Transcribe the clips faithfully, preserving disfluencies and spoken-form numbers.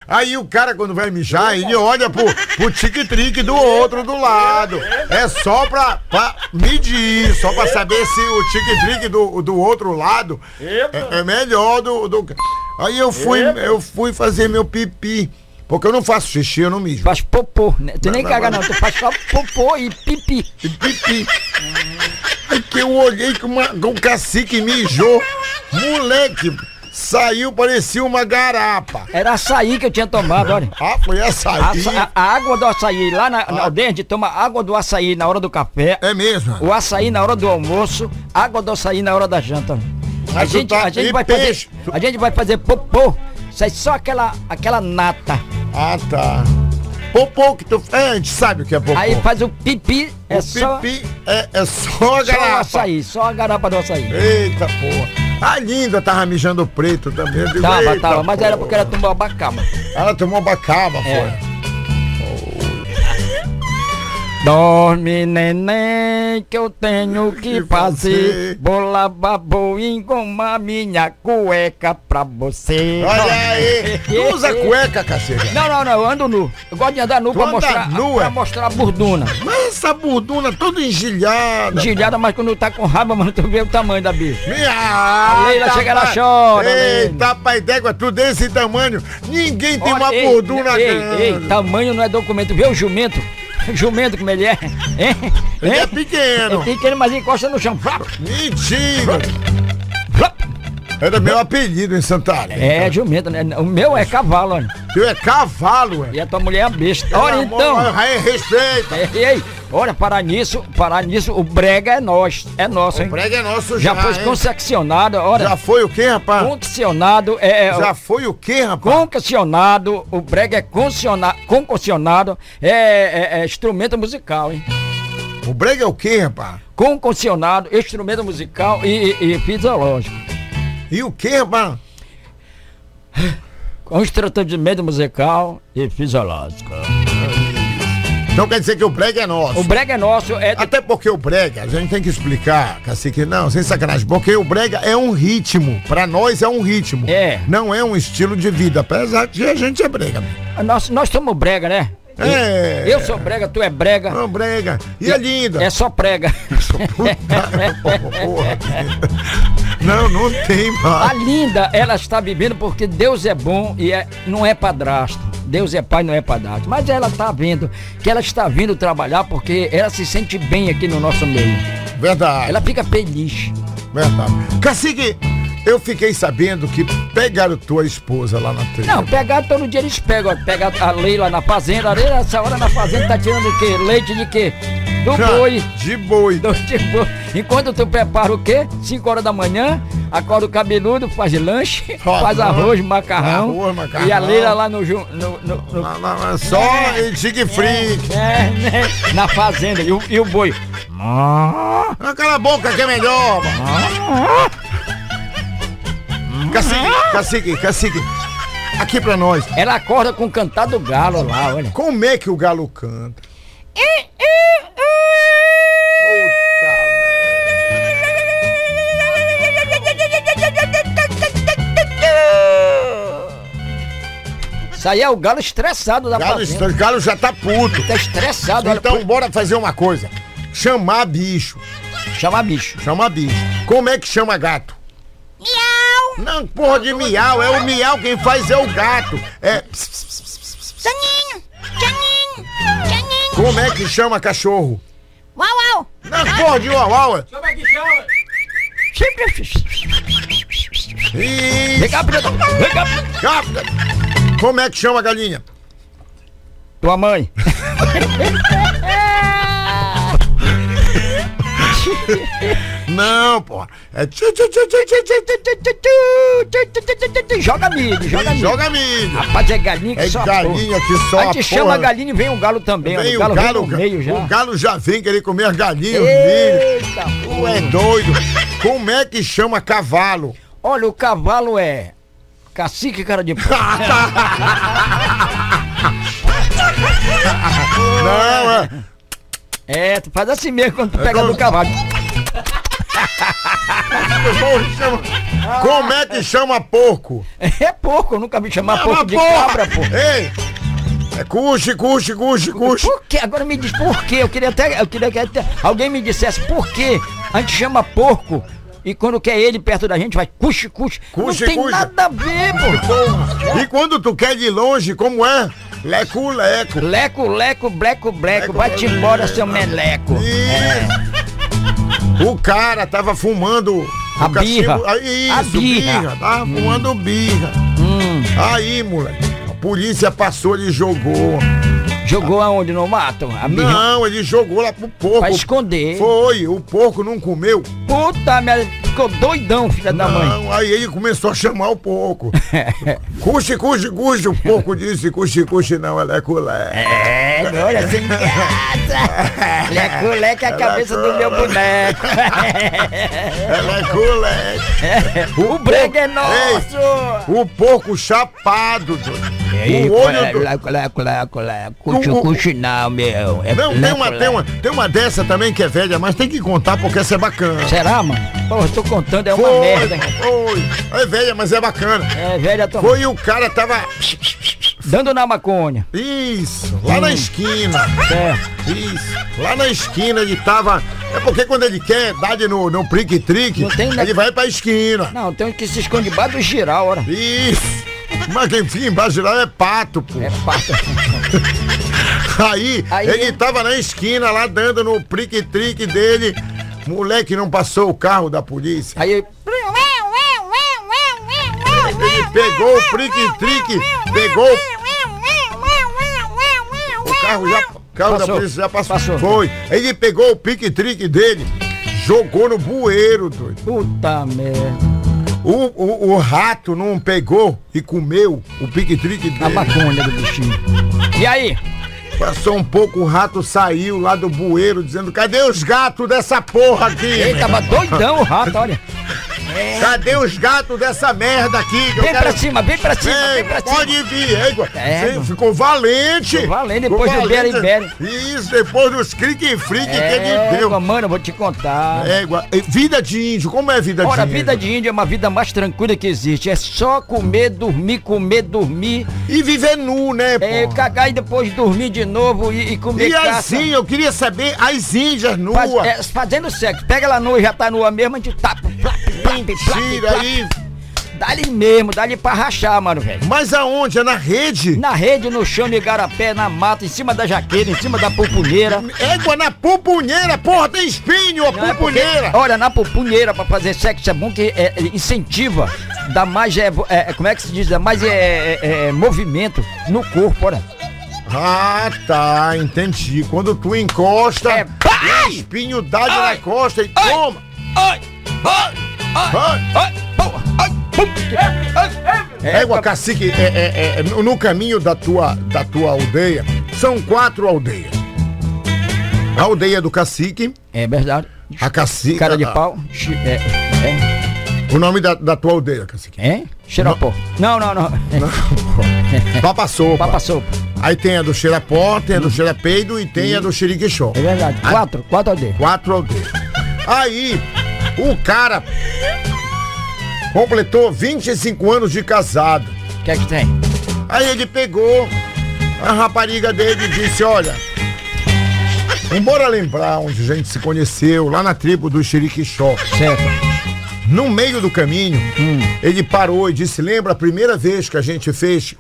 Aí o cara, quando vai mijar, ele olha pro, pro tique-trique do outro do lado. É só pra, pra medir, só pra saber se o tique-trique do, do outro lado é, é melhor do, do... Aí eu fui, eu fui fazer meu pipi. Porque eu não faço xixi, eu não mijo. Faz popô, né? Tu nem caga não, tu faz só popô e pipi. E pipi. Aí que eu olhei com, uma, com o cacique mijou. Moleque, saiu, parecia uma garapa. Era açaí que eu tinha tomado, olha. Ah, foi açaí. A, a, a água do açaí, lá na, na aldeia, a gente toma água do açaí na hora do café. É mesmo? O açaí na hora do almoço, água do açaí na hora da janta. A gente, tá, a, gente vai fazer, a gente vai fazer popô, sai só aquela, aquela nata. Ah, tá. Popô que tu... É, a gente sabe o que é popô. Aí faz o pipi, é o só... pipi é, é só a garapa. Só o açaí, só a garapa do açaí. Eita, porra. A linda tava mijando preto também. Eu digo, tava, eita, tava, mas porra. era porque ela tomou abacaba. Ela tomou abacaba, É. foi. Dorme, neném, que eu tenho que Que fazer. fazer. Vou lavar, vou engomar minha cueca pra você. Olha aí. Tu usa cueca, cacete? Não, não, não, eu ando nu. Eu gosto de andar nu Tu pra anda mostrar, nu, pra é? mostrar a burduna. Mas essa burduna toda engilhada. Engilhada, mas quando tá com raiva, mano, tu vê o tamanho da bicha. Minha... A Leila chega, ela pai. chora, Eita, pai d'égua, tu desse tamanho. Ninguém tem Olha, uma ei, burduna ei, grande. ei, tamanho não é documento. Vê o jumento? Jumento como ele é. Hein? Ele é Hein? pequeno. Ele pequeno, mas encosta no chão. Mentira. Era meu apelido em Santarém. É, jumento, né? O meu é cavalo, olha. Tu é cavalo, é? E a tua mulher é a besta. Olha então. Aí, respeita. Ei, ei, olha, parar nisso, parar nisso, o brega é nós, é nosso, hein? O prego é nosso já, Já foi hein? concessionado, olha. Já foi o quê, rapaz? Concessionado, é... é Já foi o quê, rapaz? concessionado, o brega é concessionado, concessionado, é, é, é instrumento musical, hein? O brega é o quê, rapaz? Concessionado, instrumento musical e, e, e fisiológico. E o quê, rapaz? Com instrumento musical e fisiológico. Então quer dizer que o brega é nosso. O brega é nosso, é... Até porque o brega, a gente tem que explicar, cacique, não, sem sacanagem, porque o brega é um ritmo, pra nós é um ritmo. É. Não é um estilo de vida, apesar de a gente é brega. Nós, nós somos brega, né? É. Eu sou brega, tu é brega. Não, brega. E a linda? É só prega. Porra. Não, não tem mais. A linda, ela está vivendo porque Deus é bom e é, não é padrasto. Deus é pai, não é padrasto. Mas ela está vendo que ela está vindo trabalhar porque ela se sente bem aqui no nosso meio. Verdade. Ela fica feliz. Verdade. Cacique, eu fiquei sabendo que pegaram tua esposa lá na trilha. Não, pegar todo dia eles pegam. Pega a Leila na fazenda. A Leila, essa hora na fazenda, tá tirando o quê? Leite de quê? Do boi. De boi. Do de boi. Enquanto tu prepara o quê? cinco horas da manhã, acorda o cabeludo, faz lanche, Faz faz lanche, arroz, macarrão. arroz, macarrão. E a Leila lá no... ju- no, no, no Lá, lá, lá, só em tique free. é, né? Na fazenda. E o, e o boi? Ah, cala a boca que é melhor. Cacique, cacique, cacique. Aqui pra nós. Ela acorda com o cantar do galo lá, olha. Como é que o galo canta? Isso aí é o galo estressado da Galo, fazenda. o galo já tá puto. Tá estressado, olha. Então bora fazer uma coisa. Chamar bicho. Chama bicho. Chama bicho. Como é que chama gato? Miau! Não, porra de miau. É o miau quem faz é o gato. É. Soninho! Soninho! Soninho! Como é que chama cachorro? Uau, uau! Não, porra de uau, uau. Como é que chama? Ih, Vem cá, Pedro. Vem cá. rápida. Como é que chama a galinha? Tua mãe. Não, porra. É tchu, tchu, tchu, tchu, tchu, tchu. Joga milho, joga milho. Joga milho. Rapaz, é galinha que É só galinha que só a gente a chama porra. a galinha e vem o galo também. Vem o o galo, galo, vem no meio já. o galo já vem querer comer as galinhas, os milho. Eita, Tu é doido. Como é que chama cavalo? olha, o cavalo é cacique, cara de pau. Não, é. É, tu faz assim mesmo quando tu É pega como- do cavalo. Como é que chama porco? É porco, eu nunca vi chamar Não, porco mas de porra! cabra, pô. Ei! É cuxe, cuxe, cuxe, cuxe. Por quê? Agora me diz por quê? Eu queria até, eu queria que até alguém me dissesse por quê a gente chama porco e quando quer ele perto da gente vai cuxe, cuxe. Cuxe, Não tem cuxe. nada a ver, pô. E quando tu quer de longe, como é? Leco, leco. Leco, leco, bleco, bleco, Leco, vai-te bleco. embora, seu meleco. É. O cara tava fumando A o birra. cachimbo- Ah, Isso, A birra. Tava fumando birra. Hum, Aí, moleque, a polícia passou e jogou. jogou aonde? No mato? A birra. Não, ele jogou lá pro porco. Pra esconder. Foi, o porco não comeu. Puta merda, ficou doidão, filha da mãe. Não, aí ele começou a chamar o porco. Cuxe, cuxe, cuxe. O porco disse cuxe, cuxe não, é leco, leco. É, olha, sem graça. Leco, leco é a cabeça do meu boneco. É leco, leco. O brega é nosso. O porco chapado, doido. O olho do... Leco, leco, leco, leco. O- Cuxo, o- cuxo não, meu. É Não, tem leco, uma, leco. tem, uma, tem uma dessa também que é velha, mas tem que contar porque essa é bacana. Será, mano? Porra, eu tô contando, é uma Foi, merda. foi. É velha, mas é bacana. É, velha, tô Foi e o cara tava... dando na maconha. Isso, lá na esquina. Certo. Isso, lá na esquina ele tava... É porque quando ele quer dar de no, no prique-trique, Não tem nada- ele vai pra esquina. Não, tem um que se esconde debaixo do giral, ora. Isso. Mas quem fica embaixo de lá é pato, pô. É pata. Aí, Aí- ele tava na esquina lá dando no prique-trique dele. Moleque, não passou o carro da polícia. Aí, Ele pegou o prique-trique, pegou o carro já. O carro da Passou, polícia já passou. passou. Foi. Ele pegou o pique-trique dele, jogou no bueiro, doido. puta merda. O, o, o rato não pegou e comeu o pique-trique A dele. maconha do bichinho. E aí? Passou um pouco, o rato saiu lá do bueiro dizendo: cadê os gatos dessa porra aqui? Ele tava doidão o rato, olha. Cadê os gatos dessa merda aqui? que eu Vem quero- pra cima, vem pra cima, Vem, vem pra cima. pode vir, égua. É, Você mano. ficou valente. Ficou valente, Ficou depois do valente. bere-bere. Isso, depois dos crique-frique que ele É, deu. mano, eu vou te contar. Égua, e vida de índio, como é vida Ora, a de índio? vida de índio é uma vida mais tranquila que existe. É só comer, dormir, comer, dormir. E viver nu, né, pô? É, cagar e depois dormir de novo e, e comer E caça. assim, eu queria saber as índias nuas. Faz- é, fazendo sexo. Pega ela nua e já tá nua mesmo, a gente tapa, plap, plap, plap, Tira plap. aí. Dá-lhe mesmo, dá-lhe pra rachar, mano, velho. Mas aonde? É na rede? Na rede, no chão, no igarapé, na mata, em cima da jaqueira, em cima da pupunheira. Égua, na pupunheira, porra, tem espinho, a Não é porque- pupunheira. olha, na pupunheira pra fazer sexo é bom que é, é, incentiva, dá mais, é, é, como é que se diz, dá mais é, é, é, movimento no corpo, olha. Ah, tá, entendi. Quando tu encosta, É, o espinho dá de na Ai! costa e Ai! toma. Ai, ai, ai, Ai! ai, porra, ai, pum. É, Égua, pra- cacique, é, é, é, no no caminho da tua, da tua aldeia, são quatro aldeias. A aldeia do cacique, É verdade. a cacique... Cara de a- pau. chi- É, é, O nome da, da tua aldeia, cacique. é? Xeropó. Não, não, não. Papaçopa. Papa sopa. Aí tem a do Xerapó, tem a do Xerapeido e tem a do Xeriquixó. É verdade. Quatro, quatro aldeias. Quatro aldeias. Aí, o cara completou vinte e cinco anos de casado. O que é que tem? Aí ele pegou a rapariga dele e disse: olha, embora lembrar onde a gente se conheceu, lá na tribo do Xeriquixó. Certo. No meio do caminho, ele parou e disse: lembra a primeira vez que a gente fez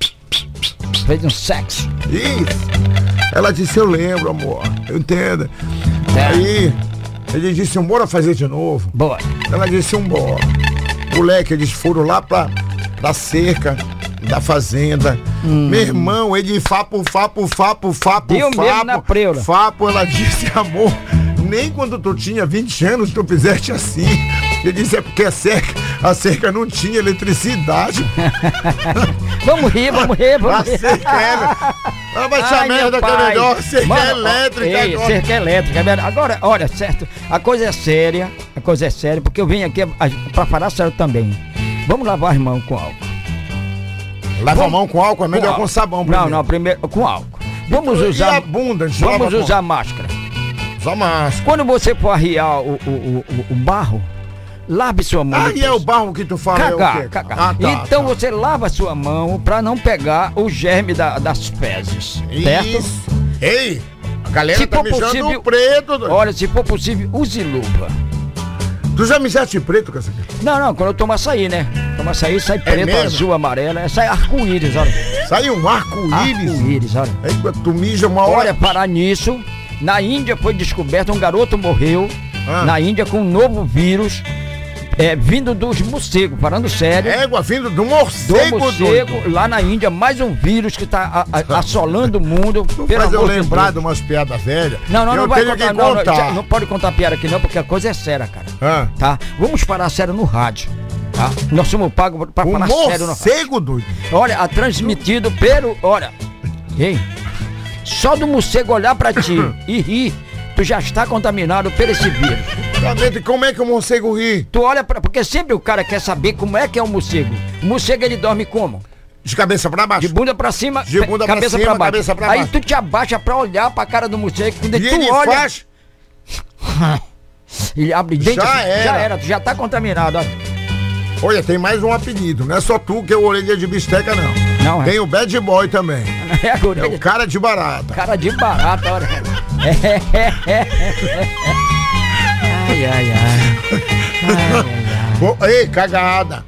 Fez um sexo. isso? Ela disse: eu lembro, amor, eu entendo. É. Aí ele disse: bora fazer de novo. Boa. Ela disse: embora. Moleque, eles foram lá pra, pra cerca da fazenda. Meu irmão, ele fapo, fapo, fapo, fapo, Deu fapo. mesmo na preula. Fapo, ela disse: amor, nem quando tu tinha vinte anos tu fizeste assim. Ele disse: é porque a cerca, a cerca não tinha eletricidade. Vamos rir, vamos rir, A vamos rir. cerca era. Ela vai Ai, a merda meu que é pai. melhor. A cerca Mano, é elétrica ei, agora. cerca elétrica, é verdade. Agora, olha, certo, a coisa é séria, a coisa é séria, porque eu venho aqui a- a- pra falar sério também. Vamos lavar as mãos com álcool. Lava a mão com álcool, é melhor com, álcool. sabão Não, primeiro. não, primeiro com álcool. Vamos E usar, a bunda, a gente vamos lava com- usar máscara. Usa máscara. Quando você for arriar o, o, o, o barro, lave sua mão. Ah, e é o barro que tu fala? Cagar, é o quê? cagar. Ah, tá, então tá. você lava a sua mão pra não pegar o germe da- das fezes. Certo? Isso. Ei, a galera Se tá for mijando possível- preto. doido. Olha, se for possível, use luva. Tu já mijaste preto, Cacique? Não, não, quando eu tomo açaí, né? Tomo açaí, sai preto, mesmo? azul, amarelo, é, sai arco-íris, olha. Sai um arco-íris. Arco-íris, olha. Aí quando tu mija uma hora... Olha, parar nisso, na Índia foi descoberto, um garoto morreu Ah. na Índia com um novo vírus, é, vindo dos morcegos, falando sério. Égua vindo do Do morcego, morcego, doido. lá na Índia, mais um vírus que tá a- a- assolando o mundo. Não pelo faz eu amor de lembrar Deus. de umas piadas velhas. Não, não, eu não vai tenho contar, que não, não, contar. já- não pode contar piada aqui não, porque a coisa é séria, cara. Ah. Tá? Vamos falar sério no rádio, tá? Nós somos pagos pra O falar sério no rádio. morcego, doido. Olha, a transmitido pelo... Olha, ei, só do morcego olhar pra ti e rir, tu já está contaminado por esse vírus. Exatamente, como é que o morcego ri? Tu olha pra... Porque sempre o cara quer saber como é que é o morcego. O morcego, ele dorme como? De cabeça pra baixo. De bunda pra cima, De bunda pra cabeça cima, pra baixo. cabeça pra Aí baixo. tu te abaixa pra olhar pra cara do morcego. Quando E tu ele olha, faz... ele abre dente Já assim, era. já era, tu já tá contaminado, olha. Olha, tem mais um apelido. Não é só tu que é o orelha de bisteca, não. Não, é. Tem o bad boy também. É a É orelha. o cara de barata. Cara de barata, olha. É, é, é, é. Ai, ai, ai. Ai, ai, ai. Ô, ei, cagada.